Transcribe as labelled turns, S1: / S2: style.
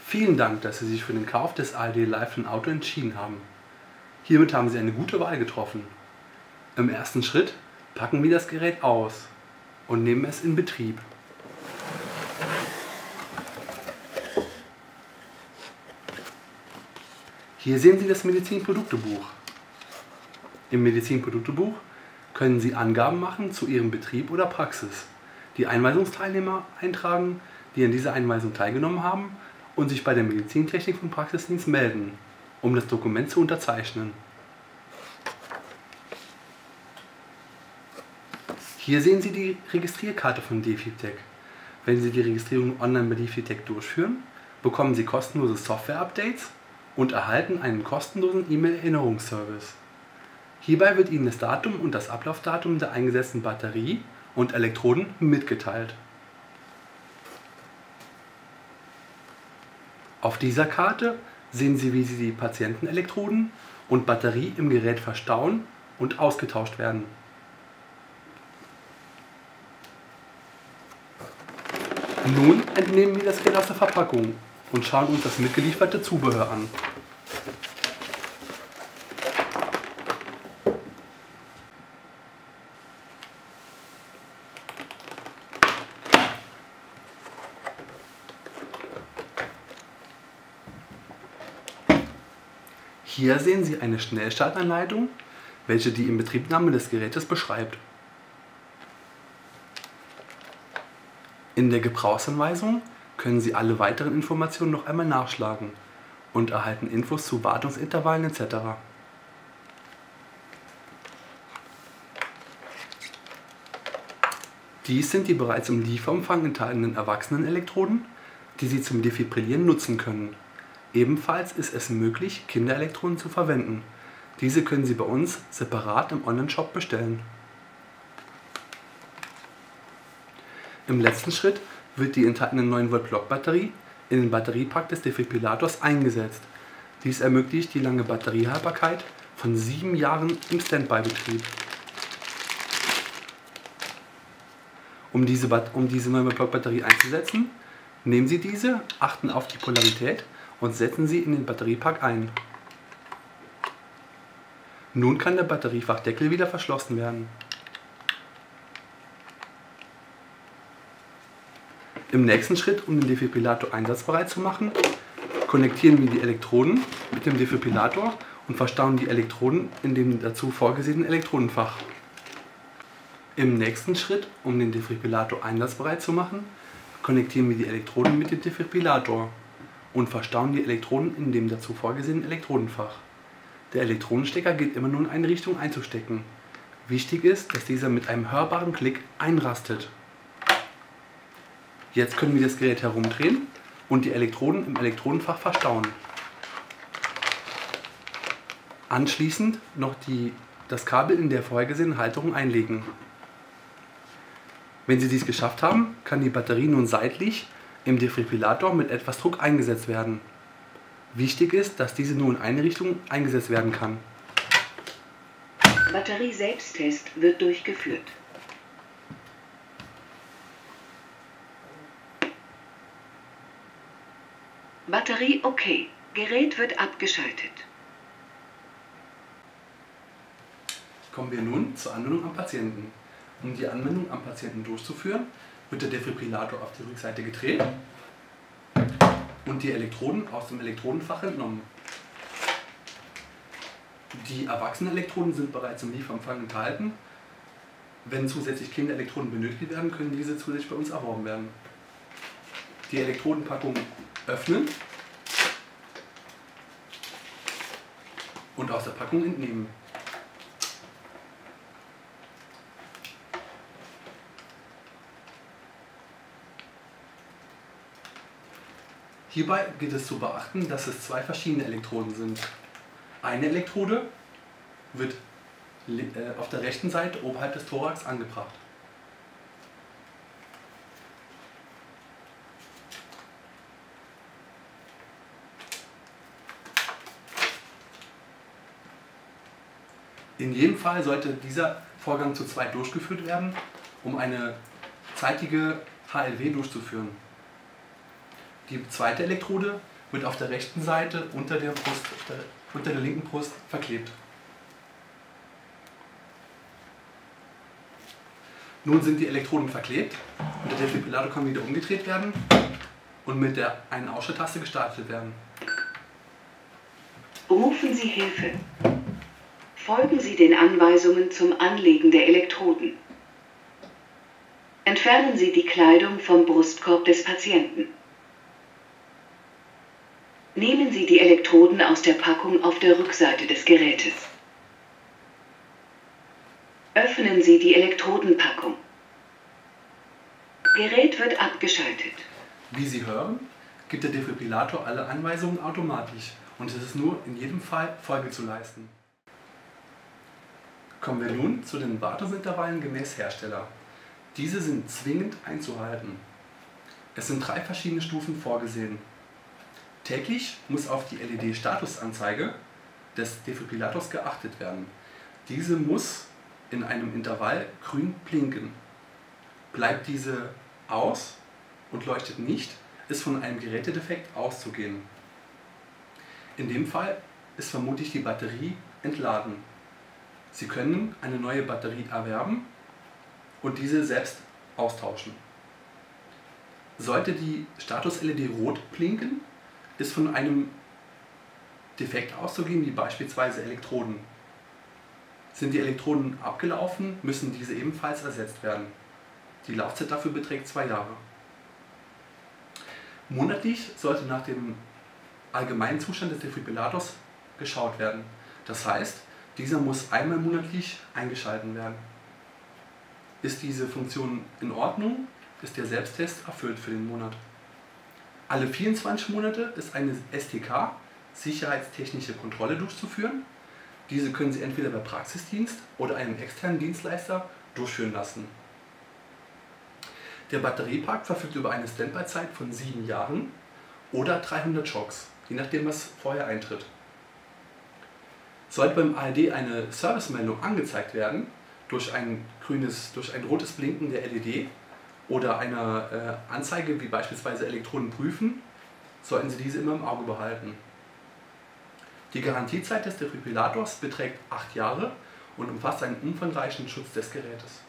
S1: Vielen Dank, dass Sie sich für den Kauf des ALD Life Auto entschieden haben. Hiermit haben Sie eine gute Wahl getroffen. Im ersten Schritt packen wir das Gerät aus und nehmen es in Betrieb. Hier sehen Sie das Medizinproduktebuch. Im Medizinproduktebuch können Sie Angaben machen zu Ihrem Betrieb oder Praxis, die Einweisungsteilnehmer eintragen, die an dieser Einweisung teilgenommen haben und sich bei der Medizintechnik vom Praxisdienst melden, um das Dokument zu unterzeichnen. Hier sehen Sie die Registrierkarte von DefibTech. Wenn Sie die Registrierung online bei DefibTech durchführen, bekommen Sie kostenlose Software-Updates und erhalten einen kostenlosen E-Mail-Erinnerungsservice. Hierbei wird Ihnen das Datum und das Ablaufdatum der eingesetzten Batterie und Elektroden mitgeteilt. Auf dieser Karte sehen Sie, wie Sie die Patientenelektroden und Batterie im Gerät verstauen und ausgetauscht werden. Nun entnehmen wir das Gerät aus der Verpackung und schauen uns das mitgelieferte Zubehör an. Hier sehen Sie eine Schnellstartanleitung, welche die Inbetriebnahme des Gerätes beschreibt. In der Gebrauchsanweisung können Sie alle weiteren Informationen noch einmal nachschlagen und erhalten Infos zu Wartungsintervallen etc. Dies sind die bereits im Lieferumfang enthaltenen Erwachsenenelektroden, die Sie zum Defibrillieren nutzen können. Ebenfalls ist es möglich, Kinderelektroden zu verwenden. Diese können Sie bei uns separat im Onlineshop bestellen. Im letzten Schritt wird die enthaltene 9V-Block-Batterie in den Batteriepack des Defibrillators eingesetzt. Dies ermöglicht die lange Batteriehaltbarkeit von 7 Jahren im Standby-Betrieb. Um diese 9V-Block-Batterie einzusetzen, nehmen Sie diese, achten auf die Polarität und setzen sie in den Batteriepack ein. Nun kann der Batteriefachdeckel wieder verschlossen werden. Im nächsten Schritt, um den Defibrillator einsatzbereit zu machen, konnektieren wir die Elektroden mit dem Defibrillator und verstauen die Elektroden in dem dazu vorgesehenen Elektrodenfach. Im nächsten Schritt, um den Defibrillator einsatzbereit zu machen, konnektieren wir die Elektroden mit dem Defibrillator und verstauen die Elektroden in dem dazu vorgesehenen Elektrodenfach. Der Elektronenstecker gilt immer nur in eine Richtung einzustecken. Wichtig ist, dass dieser mit einem hörbaren Klick einrastet. Jetzt können wir das Gerät herumdrehen und die Elektroden im Elektrodenfach verstauen. Anschließend noch das Kabel in der vorhergesehenen Halterung einlegen. Wenn Sie dies geschafft haben, kann die Batterie nun seitlich im Defibrillator mit etwas Druck eingesetzt werden. Wichtig ist, dass diese nur in eine Richtung eingesetzt werden kann.
S2: Batterie-Selbsttest wird durchgeführt. Batterie okay. Gerät wird abgeschaltet.
S1: Kommen wir nun zur Anwendung am Patienten. Um die Anwendung am Patienten durchzuführen, wird der Defibrillator auf die Rückseite gedreht und die Elektroden aus dem Elektrodenfach entnommen. Die Erwachsenenelektroden sind bereits im Lieferumfang enthalten. Wenn zusätzlich Kinderelektroden benötigt werden, können diese zusätzlich bei uns erworben werden. Die Elektrodenpackung öffnen und aus der Packung entnehmen. Hierbei gilt es zu beachten, dass es zwei verschiedene Elektroden sind. Eine Elektrode wird auf der rechten Seite oberhalb des Thorax angebracht. In jedem Fall sollte dieser Vorgang zu zweit durchgeführt werden, um eine zeitige HLW durchzuführen. Die zweite Elektrode wird auf der rechten Seite unter der linken Brust verklebt. Nun sind die Elektroden verklebt und der Defibrillator kann wieder umgedreht werden und mit der Ein-Ausschalttaste gestartet werden.
S2: Rufen Sie Hilfe. Folgen Sie den Anweisungen zum Anlegen der Elektroden. Entfernen Sie die Kleidung vom Brustkorb des Patienten. Nehmen Sie die Elektroden aus der Packung auf der Rückseite des Gerätes. Öffnen Sie die Elektrodenpackung. Gerät wird abgeschaltet.
S1: Wie Sie hören, gibt der Defibrillator alle Anweisungen automatisch und es ist nur in jedem Fall Folge zu leisten. Kommen wir nun zu den Wartungsintervallen gemäß Hersteller. Diese sind zwingend einzuhalten. Es sind 3 verschiedene Stufen vorgesehen. Täglich muss auf die LED-Statusanzeige des Defibrillators geachtet werden. Diese muss in einem Intervall grün blinken. Bleibt diese aus und leuchtet nicht, ist von einem Gerätedefekt auszugehen. In dem Fall ist vermutlich die Batterie entladen. Sie können eine neue Batterie erwerben und diese selbst austauschen. Sollte die Status-LED rot blinken, ist von einem Defekt auszugehen, wie beispielsweise Elektroden. Sind die Elektroden abgelaufen, müssen diese ebenfalls ersetzt werden. Die Laufzeit dafür beträgt 2 Jahre. Monatlich sollte nach dem allgemeinen Zustand des Defibrillators geschaut werden. Das heißt, dieser muss einmal monatlich eingeschalten werden. Ist diese Funktion in Ordnung, ist der Selbsttest erfüllt für den Monat. Alle 24 Monate ist eine STK, sicherheitstechnische Kontrolle, durchzuführen. Diese können Sie entweder bei Praxisdienst oder einem externen Dienstleister durchführen lassen. Der Batteriepark verfügt über eine Standby-Zeit von 7 Jahren oder 300 Schocks, je nachdem was vorher eintritt. Sollte beim ARD eine Servicemeldung angezeigt werden, durch ein rotes Blinken der LED oder eine Anzeige wie beispielsweise Elektroden prüfen, sollten Sie diese immer im Auge behalten. Die Garantiezeit des Defibrillators beträgt 8 Jahre und umfasst einen umfangreichen Schutz des Gerätes.